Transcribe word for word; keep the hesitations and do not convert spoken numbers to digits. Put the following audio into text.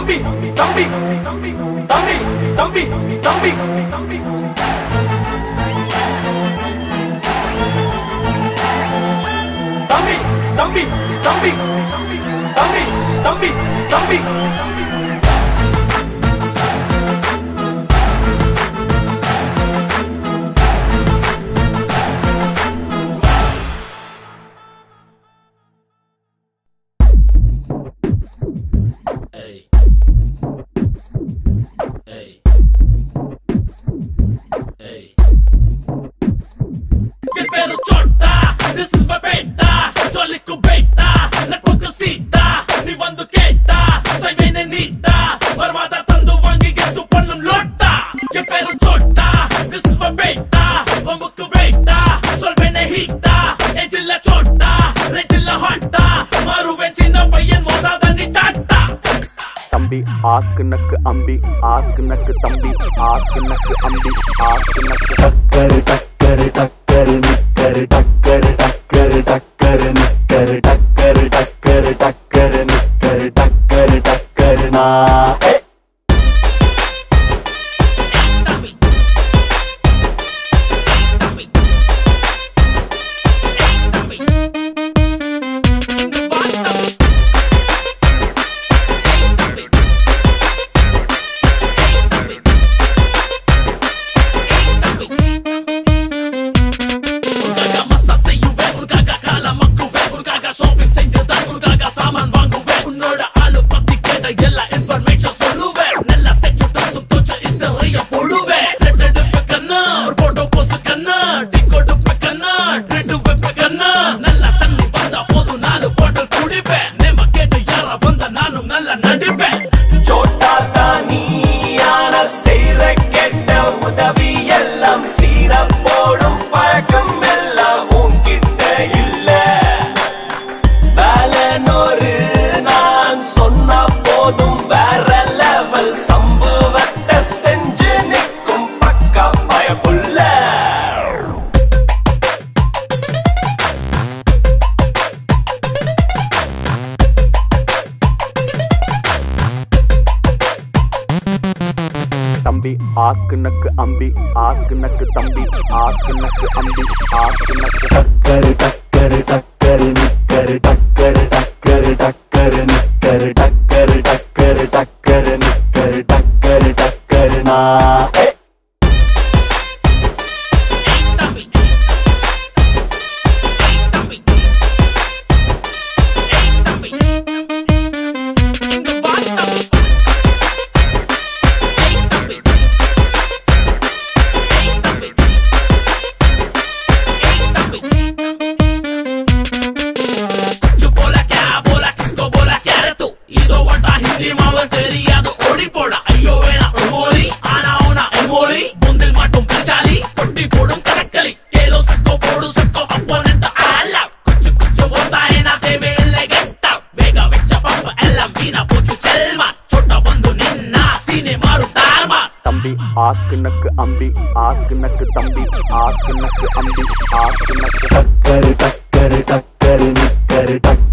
Thambi, Thambi, Thambi, Thambi, Thambi, Thambi, Thambi. Thambi, Thambi, Thambi, Thambi, Thambi, Thambi, Thambi. This is my beta, jolly beta, not book a seata, ni vandu keta, Selvin Nita, Varvada Tandu Vangi get to Panam Lotta, get better Chota, this is my beta, Vamuku Veta, Selvin Hita, Ejilla Chota, Rejilla Hota, Maru Venchina Payan Moda than Tata. Thambi, ask nak ambi, ask nak Thambi, ask nak ambi, ask nak takkar takkar takkar nikkar takkar takkar takkar nikkar takkar takkar takkar nikkar takkar takkar na. Shopping செஞ்சதான் உனக்காக சாமான் வாங்குவேன் உன்னோட ஆளு பத்தி கேட்ட எல்லா information சொல்லுவேன் நல்லா தெச்சு தசும் தோச்சு இஸ்தரைய போடுவேன் ரெட் எடுப்ப கண்ணா ஒரு போட்டோ போஸ் கண்ணா டிக்கோ டுப்ப கண்ணா ட்ரெட் வெப்ப கண்ணா நல்லா தண்ணி வந்தா போதும் நாலு பாட்டில் குடிப்பேன் நேமா கேட்டு யாரா வந்தா நானும் நல்லா நடிப்பேன் சோட்டா தானி ஆன செய்ற கெட்ட உதவி எல்லாம் சீர போடும் பழக்கம் எல்லாம் உன்கிட்ட இல்ல நான் சொன்ன போதும் வேற லெவல் சம்பவத்தை செஞ்சு நிற்கும் பக்கா பயப்புள்ள Thambi, ask nak ambi, ask nak Thambi, ask nak ambi, ask nak takkar takkar takkar nikkar takkar takkar takkar nikkar takkar takkar takkar nikkar takkar takkar na. தெரியாது ஓடி போட ஐயோ வேணா மோலி ஆனா ஓனா எமோலி முந்தில் மாட்டும் கச்சாலி கொட்டி போடும் கடக்கலி கேலோ சக்கோ போடு சக்கோ அப்போனன்ட் ஆலா குச்சு குச்சு ஓதா ஏனா தேவே இல்லை கெட்ட வேக வெச்ச பம்ப எல்லாம் வீணா போச்சு செல்மா சோட்டா வந்து நின்னா சீனே மாறு தார்மா. Thambi, ask nak ambi, ask nak Thambi, ask nak ambi, ask nak takkar takkar takkar nikkar takkar